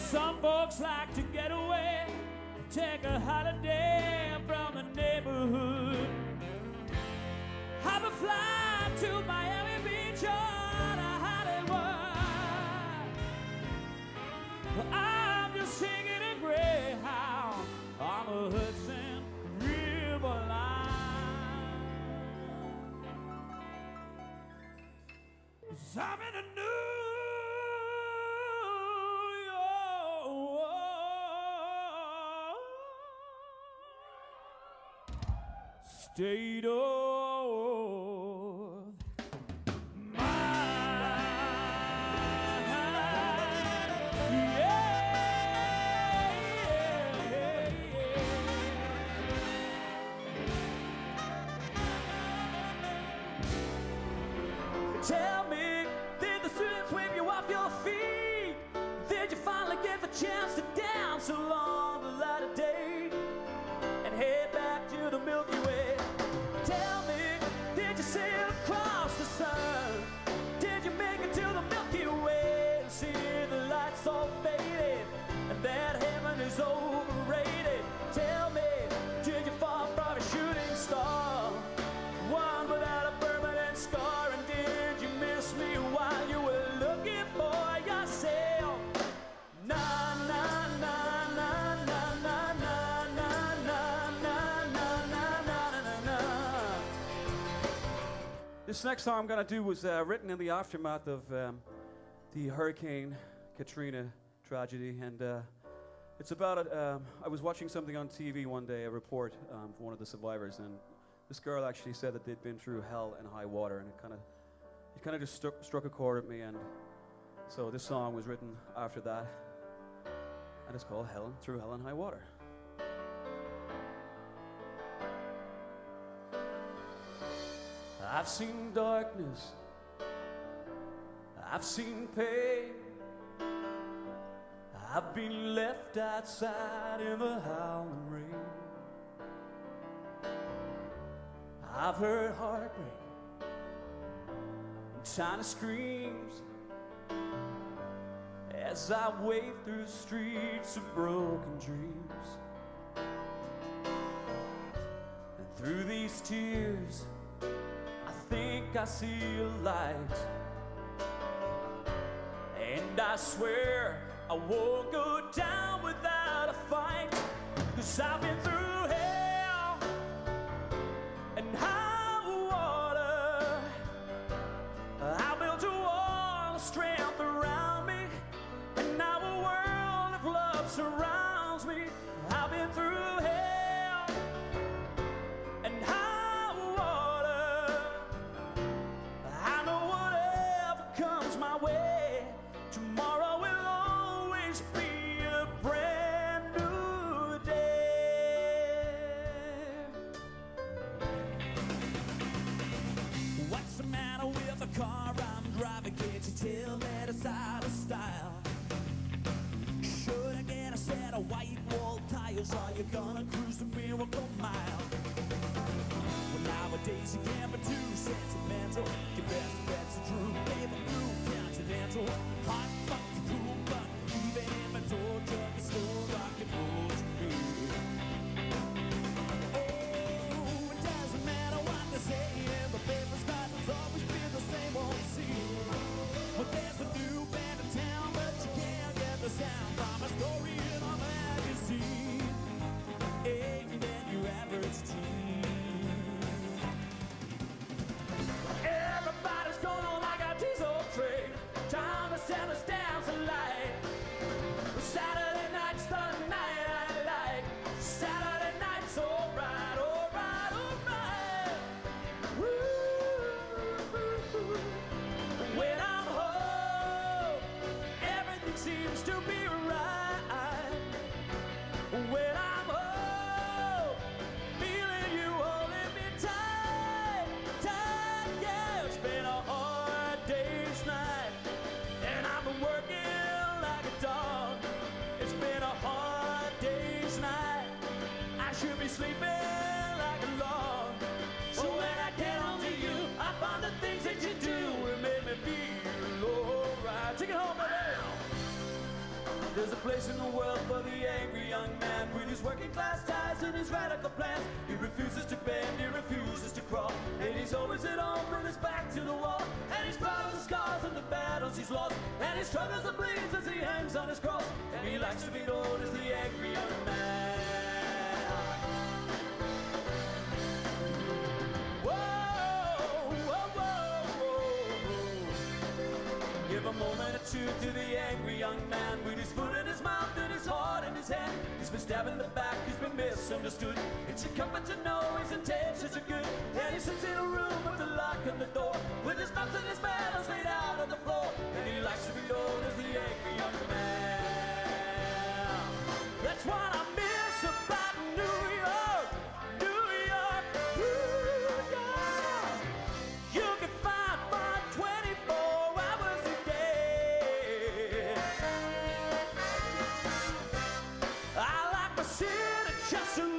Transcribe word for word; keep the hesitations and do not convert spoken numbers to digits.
Some folks like to get away, take a holiday from the neighborhood. Have a flight to Miami Beach or to Hollywood. Well, I'm just singing a Greyhound on the Hudson River line. 'Cause I'm in a new state of mind. Yeah, yeah, yeah. Tell me, did the students sweep you off your feet? Did you finally get the chance to dance along the light of day and head back to the Milky Way? Tell me, did you sail across the sun? Did you make it to the Milky Way and see the lights all faded and that heaven is overrated? Tell me, did you fall from a shooting star, one without a permanent scar? And did you miss me while you were looking for yourself? Nah, nah, nah, nah, nah, nah, nah, nah, nah, nah, nah, nah, nah. This next song I'm going to do was uh, written in the aftermath of um, the Hurricane Katrina tragedy, and uh, it's about it. Um, I was watching something on T V one day, a report um, from one of the survivors, and this girl actually said that they'd been through hell and high water, and it kind of it kind of just struck, struck a chord with me, and so this song was written after that, and it's called Hell Through Hell and High Water. I've seen darkness, I've seen pain, I've been left outside in the howling rain. I've heard heartbreak and tiny screams as I wade through the streets of broken dreams. And through these tears I think I see a light, and I swear I won't go down without a fight. 'Cause I've been through hell and high water. I built a wall of strength around me, and now a world of love surrounds me. I've been through hell and high water. I know whatever comes my way, tomorrow will always be a brand new day. What's the matter with the car I'm driving? Can't you tell that it's out of style? Should I get a set of white wall tires? Are you gonna cruise the miracle mile? Well, nowadays you can't be too sentimental. Your best bet's a true paper blue continental. Hot, funky, cool, but even if it's old truck, it's still rock and roll to me. Oh, it doesn't matter what they say in the papers, 'cause it's always been the same old scene. Well, there's a new band in town, but you can't get the sound from a story in a magazine. Ain't that your average teen? Everybody's going on like a diesel train, trying to sell us down to light. Saturday night's the night I like. Saturday night's alright, alright, alright. Woo. When I'm home, everything seems to be right. When I'm home, feeling you holding me tight, tight, yeah. It's been a hard day's night, and I've been working like a dog. It's been a hard day's night. I should be sleeping like a log. So when I get on to you, I find the things that you do will make me feel alright. Take it home, baby. There's a place in the world for the angry young man with his working class ties and his radical plans. He refuses to bend, he refuses to crawl, and he's always at home with his back to the wall. And he's proud of the scars and the battles he's lost, and he struggles and bleeds as he hangs on his cross. And he likes to be known as the angry young man. Give a moment or two to the angry young man with his foot in his mouth and his heart in his hand. He's been stabbed in the back, he's been misunderstood. It's a comfort to know his intentions are good. And he sits in a room with the lock on the door, with his thumbs and his medals laid out on the floor. And he likes to be known as the angry young man. That's what I miss about New York, New York, New York. You can find fun twenty-four hours a day. I like my city just a